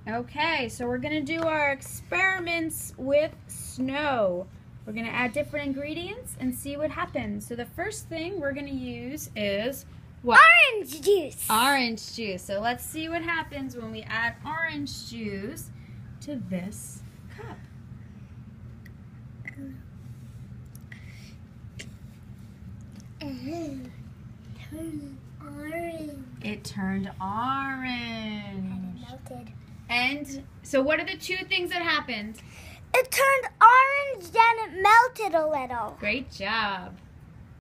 Okay, so we're going to do our experiments with snow. We're going to add different ingredients and see what happens. So the first thing we're going to use is what? Orange juice. Orange juice. So let's see what happens when we add orange juice to this cup. Turned orange. It turned orange. And it melted. And so what are the two things that happened? It turned orange, then it melted a little. Great job.